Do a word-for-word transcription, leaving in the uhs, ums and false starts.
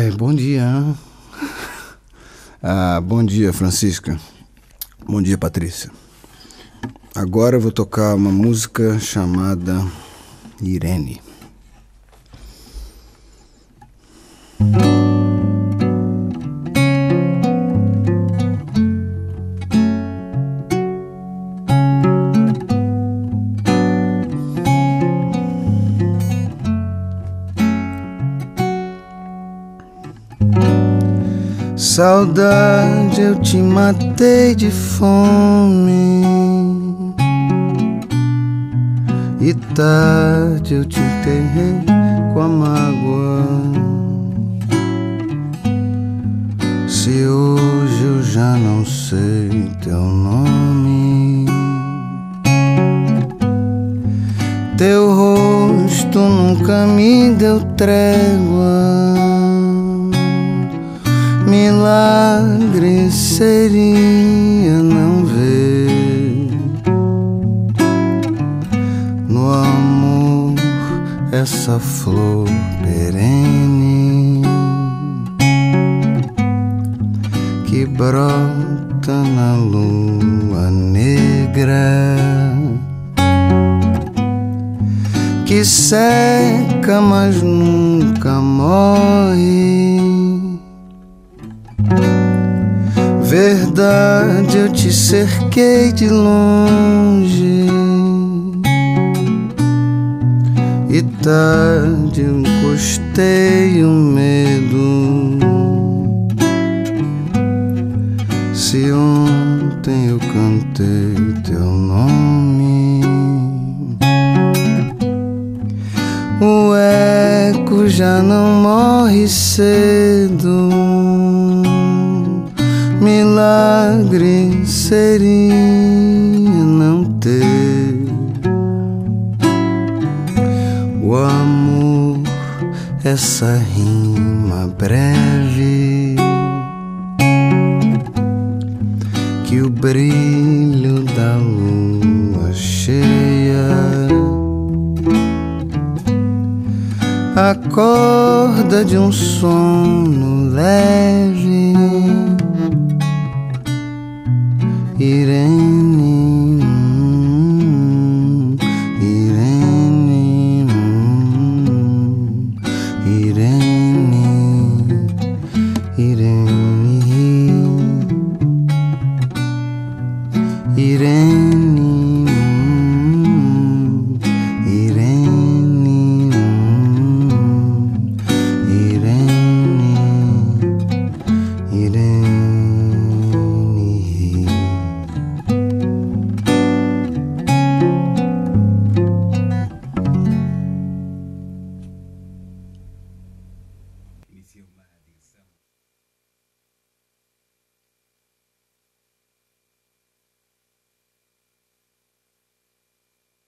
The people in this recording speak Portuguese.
Ai, bom dia. Ah, bom dia, Francisca. Bom dia, Patrícia. Agora eu vou tocar uma música chamada Irene. Saudade, eu te matei de fome, e tarde eu te enterrei com a mágoa. Se hoje eu já não sei teu nome, teu rosto nunca me deu trégua. Milagre seria não ver no amor essa flor perene que brota na lua negra, que seca mas nunca morre. Verdade, eu te cerquei de longe, e tarde eu encostei o medo. Se ontem eu cantei teu nome, o eco já não morre cedo. Milagre seria não ter o amor, essa rima breve que o brilho da lua cheia acorda de um sono leve. Irene.